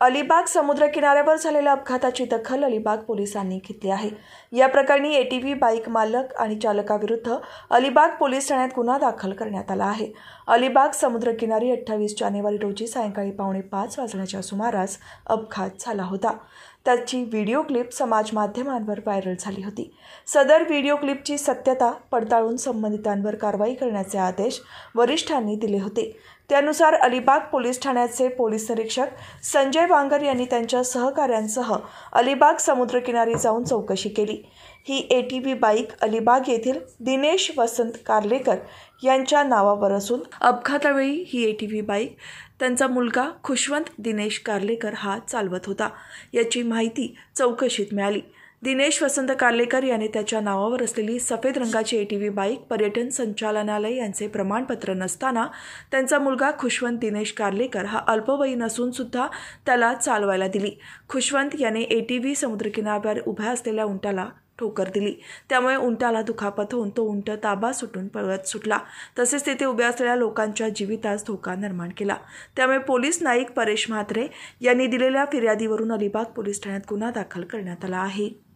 अलिबाग समुद्र किनाऱ्यावर झालेल्या अपघाताची दखल अलिबाग पोलिसांनी घेतली आहे। या प्रकरणी एटीव्ही बाईक मालक आणि चालकाविरुद्ध अलिबाग पोलीस ठाण्यात गुन्हा दाखल करण्यात आला आहे। अलिबाग समुद्र किनारी 28 जानेवारी रोजी सायंकाळी 4:45 वाजण्याच्या सुमारास अपघात झाला होता। त्याची व्हिडिओ क्लिप समाज माध्यमांवर व्हायरल झाली होती। सदर व्हिडिओ क्लिपची सत्यता पडताळून संबंधितांवर कारवाई करण्याचे आदेश वरिष्ठांनी दिले होते। त्यानुसार अलिबाग पोलीस ठाण्याचे पोलीस निरीक्षक संजय वांगर यांनी त्यांच्या सहकाऱ्यांसह अलिबाग समुद्रकिनारी जाऊन चौकशी केली। ही एटीव्ही बाईक अलिबाग येथील दिनेश वसंत कार्लेकर यांच्या नावावर असून अपघातावेळी ही एटीव्ही बाईक त्यांचा मुलगा खुशवंत दिनेश कार्लेकर हा चालवत होता, याची माहिती चौकशीत मिळाली। दिनेश वसंत कार्लेकर याने त्याच्या नावावर असलेली सफेद रंगाची एटीव्ही बाईक पर्यटन संचालनालय यांचे प्रमाणपत्र नसताना त्यांचा मुलगा खुशवंत दिनेश कार्लेकर हा अल्पवयीन असून सुद्धा त्याला चालवायला दिली। खुशवंत याने एटीव्ही समुद्रकिनाऱ्यावर उभ्या असलेल्या उंटाला ठोकर दिली, त्यामुळे उंटाला दुखापत होऊन तो उंट ताबा सुटून पळत सुटला। तसेच तेथे उभ्या असलेल्या लोकांच्या जीवितास धोका निर्माण केला। त्यामुळे पोलीस नाईक परेश म्हात्रे यांनी दिलेल्या फिर्यादीवरून अलिबाग पोलीस ठाण्यात गुन्हा दाखल करण्यात आला आहे।